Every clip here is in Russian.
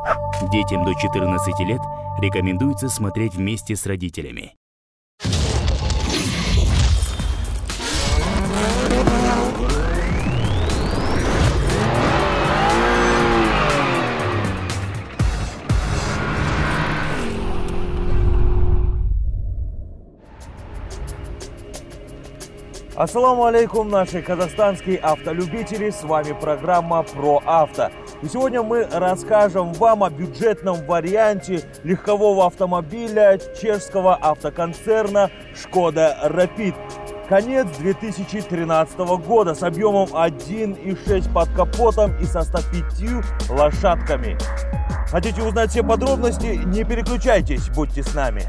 Детям до 14 лет рекомендуется смотреть вместе с родителями. Ассаламу алейкум, наши казахстанские автолюбители, с вами программа Про Авто. И сегодня мы расскажем вам о бюджетном варианте легкового автомобиля чешского автоконцерна Шкода Rapid. Конец 2013 года с объемом 1,6 под капотом и со 105 лошадками. Хотите узнать все подробности? Не переключайтесь, будьте с нами.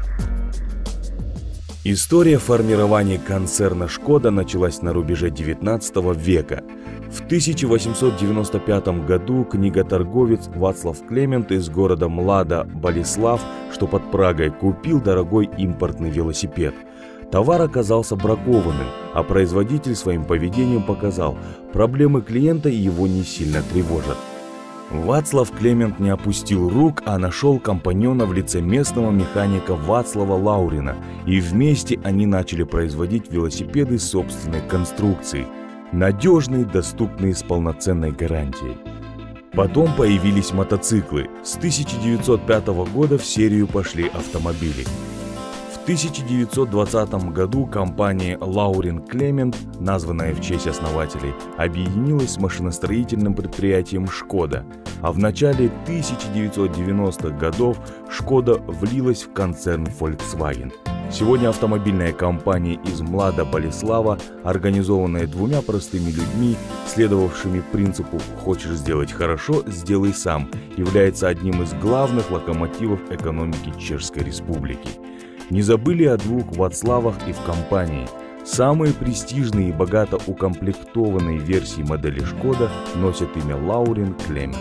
История формирования концерна «Шкода» началась на рубеже 19 века. В 1895 году книготорговец Вацлав Клемент из города Млада Болеслав, что под Прагой, купил дорогой импортный велосипед. Товар оказался бракованным, а производитель своим поведением показал, проблемы клиента его не сильно тревожат. Вацлав Клемент не опустил рук, а нашел компаньона в лице местного механика Вацлава Лаурина, и вместе они начали производить велосипеды собственной конструкции, надежные, доступные с полноценной гарантией. Потом появились мотоциклы. С 1905 года в серию пошли автомобили. В 1920 году компания Лаурин Клемент, названная в честь основателей, объединилась с машиностроительным предприятием «Шкода», а в начале 1990-х годов «Шкода» влилась в концерн Volkswagen. Сегодня автомобильная компания из Млада Болеслава, организованная двумя простыми людьми, следовавшими принципу «хочешь сделать хорошо, сделай сам», является одним из главных локомотивов экономики Чешской Республики. Не забыли о двух Вацлавах и в компании. Самые престижные и богато укомплектованные версии модели «Шкода» носят имя Лаурин Клемент.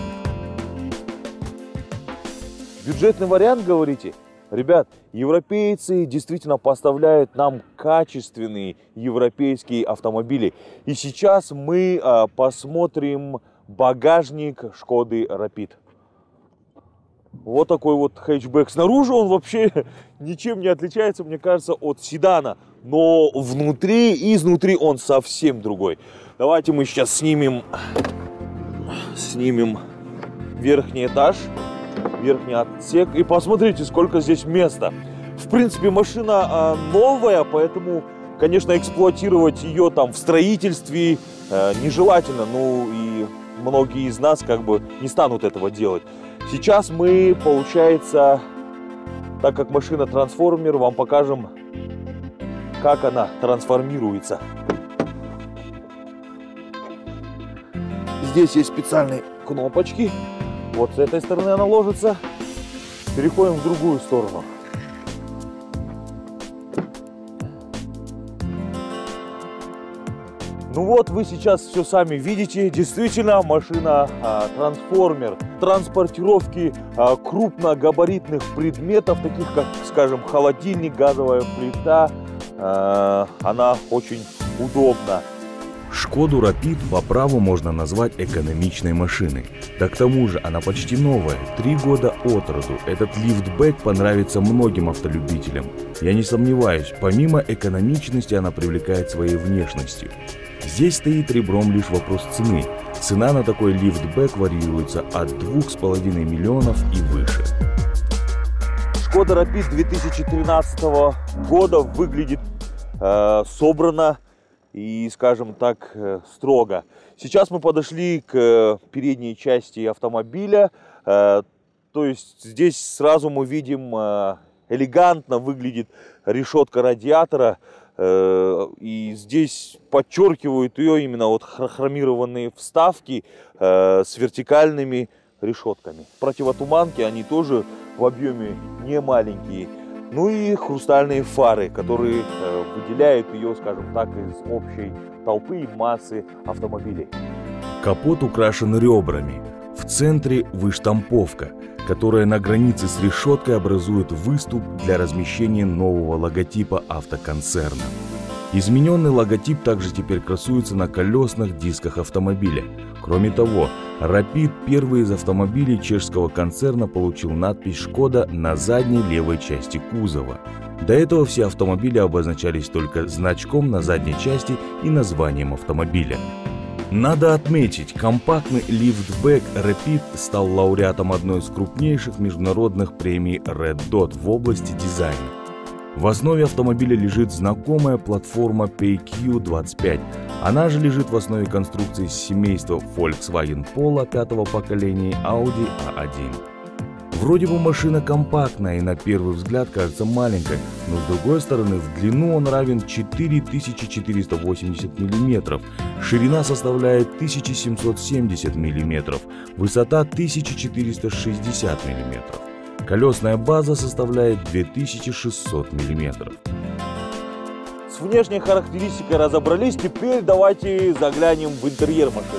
Бюджетный вариант, говорите? Ребят, европейцы действительно поставляют нам качественные европейские автомобили. И сейчас мы посмотрим багажник Шкоды Rapid. Вот такой вот хэтчбэк. Снаружи он вообще ничем не отличается, мне кажется, от седана. Но внутри и изнутри он совсем другой. Давайте мы сейчас снимем верхний этаж, верхний отсек. И посмотрите, сколько здесь места. В принципе, машина новая, поэтому, конечно, эксплуатировать ее там в строительстве нежелательно. Ну и многие из нас как бы не станут этого делать. Сейчас мы, получается, так как машина трансформер, вам покажем, как она трансформируется. Здесь есть специальные кнопочки. Вот с этой стороны она ложится. Переходим в другую сторону. Ну вот, вы сейчас все сами видите. Действительно, машина трансформер. Транспортировки крупногабаритных предметов, таких как, скажем, холодильник, газовая плита, она очень удобна. Шкоду Rapid по праву можно назвать экономичной машиной. Да к тому же она почти новая, 3 года от роду. Этот лифтбэк понравится многим автолюбителям. Я не сомневаюсь, помимо экономичности она привлекает своей внешностью. Здесь стоит ребром лишь вопрос цены. Цена на такой лифтбэк варьируется от 2,5 миллионов и выше. Шкода Rapid 2013 года выглядит собрано и, скажем так, строго. Сейчас мы подошли к передней части автомобиля. То есть здесь сразу мы видим, элегантно выглядит решетка радиатора. И здесь подчеркивают ее именно вот хромированные вставки с вертикальными решетками. Противотуманки, они тоже в объеме не маленькие. Ну и хрустальные фары, которые выделяют ее, скажем так, из общей толпы и массы автомобилей. Капот украшен ребрами. В центре выштамповка, которая на границе с решеткой образует выступ для размещения нового логотипа автоконцерна. Измененный логотип также теперь красуется на колесных дисках автомобиля. Кроме того, Rapid, первый из автомобилей чешского концерна, получил надпись «Шкода» на задней левой части кузова. До этого все автомобили обозначались только значком на задней части и названием автомобиля. Надо отметить, компактный лифтбэк Rapid стал лауреатом одной из крупнейших международных премий Red Dot в области дизайна. В основе автомобиля лежит знакомая платформа PQ25. Она же лежит в основе конструкции семейства Volkswagen Polo пятого поколения и Audi A1. Вроде бы машина компактная и на первый взгляд кажется маленькой, но с другой стороны в длину он равен 4480 мм, ширина составляет 1770 мм, высота 1460 мм. Колесная база составляет 2600 мм. С внешней характеристикой разобрались, теперь давайте заглянем в интерьер машины.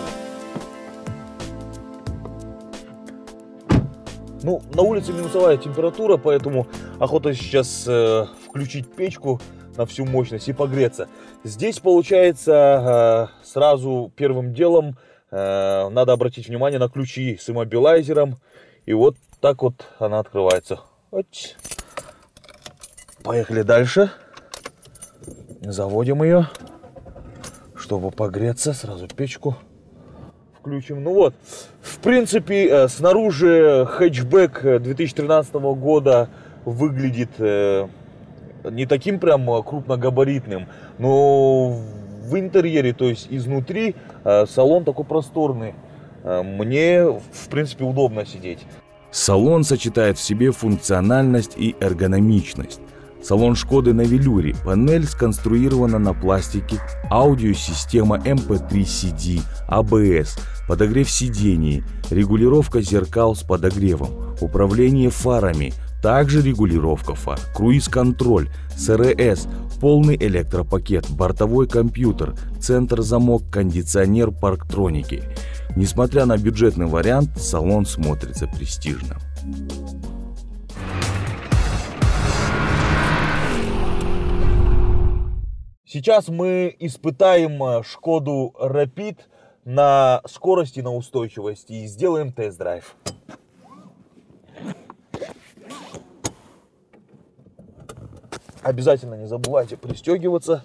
Ну, на улице минусовая температура, поэтому охота сейчас включить печку на всю мощность и погреться. Здесь получается сразу первым делом надо обратить внимание на ключи с иммобилайзером. И вот так вот она открывается. Поехали дальше. Заводим ее, чтобы погреться. Сразу печку включим. Ну вот, в принципе, снаружи хэтчбэк 2013 года выглядит не таким прям крупногабаритным, но в интерьере, то есть изнутри, салон такой просторный. Мне, в принципе, удобно сидеть. Салон сочетает в себе функциональность и эргономичность. Салон Шкоды на велюре, панель сконструирована на пластике, аудиосистема MP3 CD, ABS, подогрев сидений, регулировка зеркал с подогревом, управление фарами, также регулировка фар, круиз-контроль, СРС, полный электропакет, бортовой компьютер, центр-замок, кондиционер, парктроники. Несмотря на бюджетный вариант, салон смотрится престижно. Сейчас мы испытаем Шкоду Rapid на скорости, на устойчивости и сделаем тест-драйв. Обязательно не забывайте пристегиваться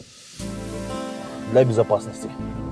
для безопасности.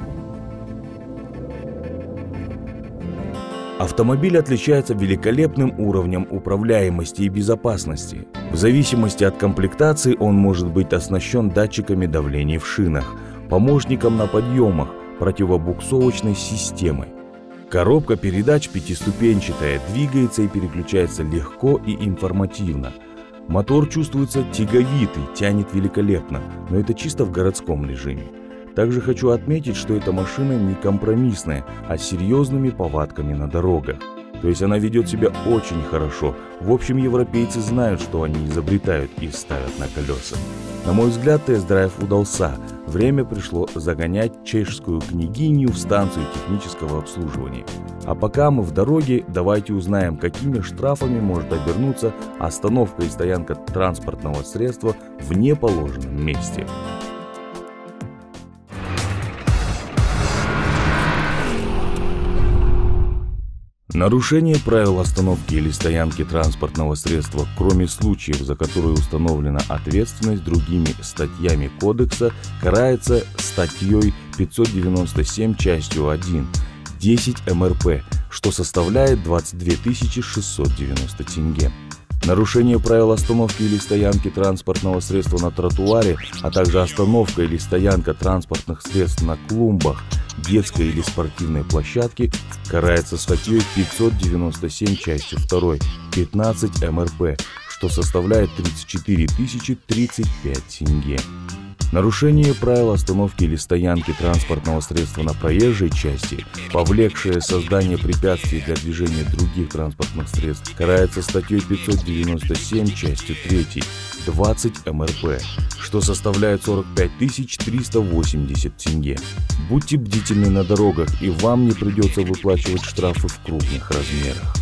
Автомобиль отличается великолепным уровнем управляемости и безопасности. В зависимости от комплектации он может быть оснащен датчиками давления в шинах, помощником на подъемах, противобуксовочной системой. Коробка передач пятиступенчатая, двигается и переключается легко и информативно. Мотор чувствуется тяговитый, тянет великолепно, но это чисто в городском режиме. Также хочу отметить, что эта машина не компромиссная, а с серьезными повадками на дорогах. То есть она ведет себя очень хорошо. В общем, европейцы знают, что они изобретают и ставят на колеса. На мой взгляд, тест-драйв удался. Время пришло загонять чешскую княгиню в станцию технического обслуживания. А пока мы в дороге, давайте узнаем, какими штрафами может обернуться остановка и стоянка транспортного средства в неположенном месте. Нарушение правил остановки или стоянки транспортного средства, кроме случаев, за которые установлена ответственность другими статьями Кодекса, карается статьей 597 частью 1 10 МРП, что составляет 22 690 тенге. Нарушение правил остановки или стоянки транспортного средства на тротуаре, а также остановка или стоянка транспортных средств на клумбах, детской или спортивной площадке карается статьей 597 частью 2 15 МРП, что составляет 34 035 тенге. Нарушение правил остановки или стоянки транспортного средства на проезжей части, повлекшее создание препятствий для движения других транспортных средств, карается статьей 597 частью 3 20 МРП, что составляет 45 380 тенге. Будьте бдительны на дорогах, и вам не придется выплачивать штрафы в крупных размерах.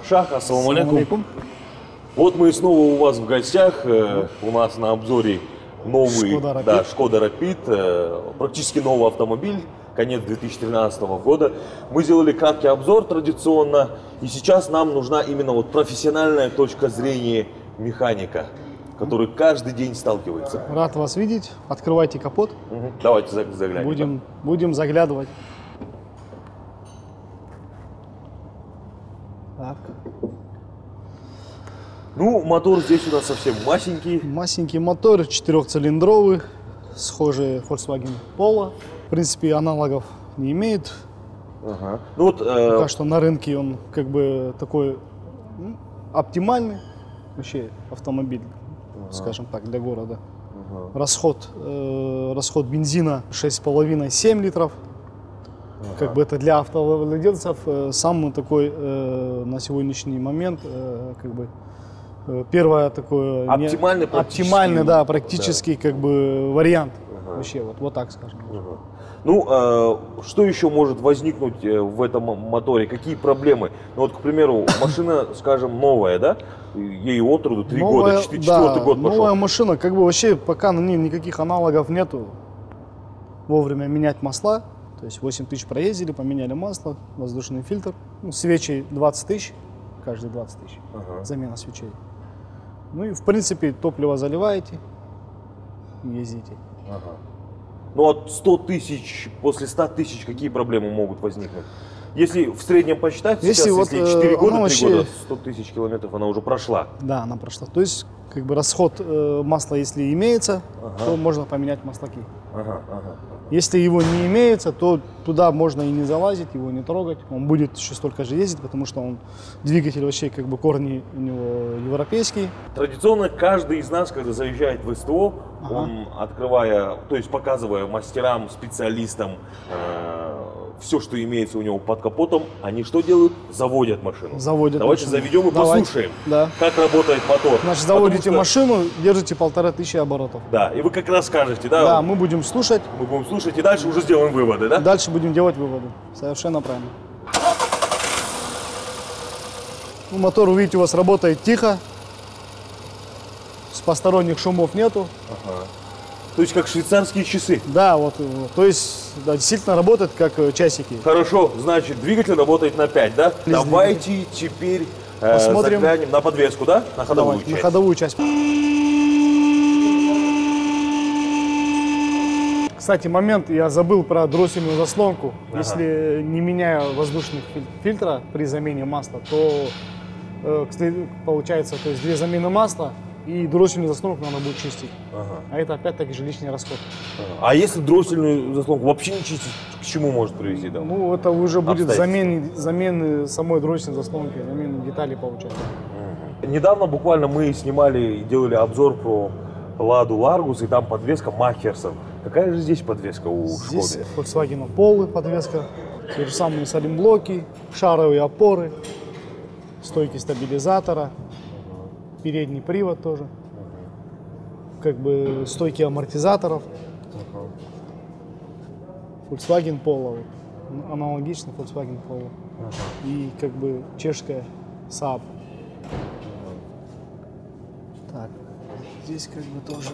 Шах, ассаламу алейкум. Вот мы снова у вас в гостях. У нас на обзоре новый Шкода Rapid, практически новый автомобиль, конец 2013 года. Мы сделали краткий обзор традиционно, и сейчас нам нужна именно вот профессиональная точка зрения механика, который каждый день сталкивается. Рад вас видеть. Открывайте капот. Давайте заглянем. Будем заглядывать. Так. Ну, мотор здесь у нас совсем масенький. Масенький мотор, 4-цилиндровый, схожий Volkswagen Polo. В принципе, аналогов не имеет. Ага. Ну, вот, пока что на рынке он как бы такой оптимальный вообще автомобиль, скажем так, для города. Расход бензина 6,5-7 литров. Как бы это для автовладельцев самый такой на сегодняшний момент как бы первое такое оптимальный, да, практический как бы вариант вообще вот так скажем. Ну, что еще может возникнуть в этом моторе? Какие проблемы? Ну, вот, к примеру, машина, скажем, новая, да? Ей от роду 3 года, 4-й год пошел. Новая машина, как бы вообще пока на ней никаких аналогов нету. Вовремя менять масла. То есть 8 тысяч проездили, поменяли масло, воздушный фильтр. Ну, свечи 20 тысяч, каждые 20 тысяч, замена свечей. Ну и в принципе топливо заливаете и ездите. Ну от 100 тысяч, после 100 тысяч какие проблемы могут возникнуть? Если в среднем посчитать, если 4 года, 3 года, 100 тысяч километров она уже прошла. Да, она прошла. То есть как бы расход масла, если имеется, то можно поменять маслаки. Если его не имеется, то туда можно и не залазить, его не трогать. Он будет еще столько же ездить, потому что он двигатель вообще как бы корни у него европейские. Традиционно каждый из нас, когда заезжает в СТО, он открывая, то есть показывая мастерам, специалистам все, что имеется у него под капотом, они что делают? Заводят машину. Давайте заведем и послушаем, как работает мотор. Значит, заводите машину, держите 1500 оборотов. Да, и вы как раз скажете, да? Да, мы будем слушать. Мы будем слушать и дальше уже сделаем выводы, да? Дальше будем делать выводы. Совершенно правильно. Ну, мотор, видите, у вас работает тихо. С посторонних шумов нету. То есть как швейцарские часы. Да, вот. То есть да, действительно работает как часики. Хорошо, значит, двигатель работает на 5, да? Давайте теперь посмотрим. Заглянем на подвеску, да? На ходовую часть. На ходовую часть. Кстати, момент, я забыл про дроссельную заслонку. Если не меняя воздушных фильтра при замене масла, то получается, то есть 2 замены масла и дроссельную заслонку надо будет чистить. А это опять-таки же лишний расход. А если дроссельную заслонку вообще не чистить, к чему может привести? Да? Ну, это уже будет замены самой дроссельной заслонки, замены деталей получается. Недавно буквально мы снимали и делали обзор про Ладу Ларгус, и там подвеска Махерсон. Какая же здесь подвеска у Шкоды? Здесь Volkswagen Polo подвеска, те же самые салимблоки, шаровые опоры, стойки стабилизатора, передний привод тоже, как бы стойки амортизаторов. Volkswagen Polo, аналогично Volkswagen Polo. И как бы чешская Saab. Так, здесь как бы тоже.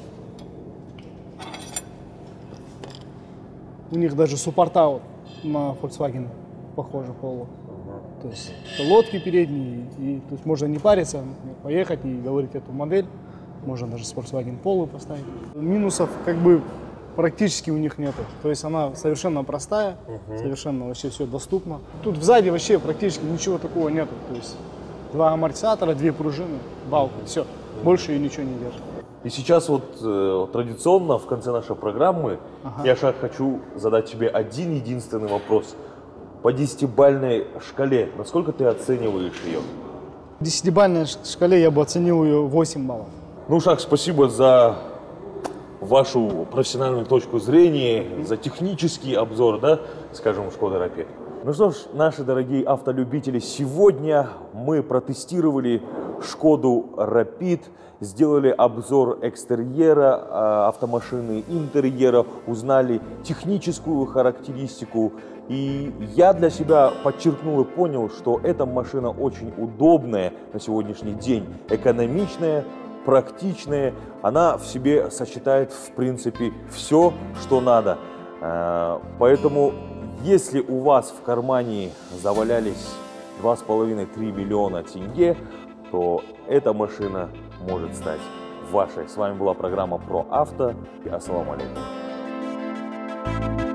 У них даже суппорта вот на Volkswagen похоже Polo. То есть это лодки передние, и то есть можно не париться, поехать и говорить эту модель. Можно даже с Volkswagen Polo поставить. Минусов как бы практически у них нету. То есть она совершенно простая, совершенно вообще все доступно. Тут сзади вообще практически ничего такого нету. То есть 2 амортизатора, 2 пружины, балка, все. Больше ее ничего не держит. И сейчас вот традиционно в конце нашей программы я хочу задать тебе один единственный вопрос. По 10-бальной шкале, насколько ты оцениваешь ее? В 10-бальной шкале я бы оценил ее 8 баллов. Ну, Шах, спасибо за вашу профессиональную точку зрения, за технический обзор, да, скажем, Шкода Rapid. Ну что ж, наши дорогие автолюбители, сегодня мы протестировали Шкоду Rapid, сделали обзор экстерьера автомашины, интерьера, узнали техническую характеристику. И я для себя подчеркнул и понял, что эта машина очень удобная на сегодняшний день, экономичная, практичная. Она в себе сочетает, в принципе, все, что надо. Поэтому, если у вас в кармане завалялись 2,5-3 миллиона тенге, то эта машина может стать вашей. С вами была программа про авто. Ассаламу алейкум.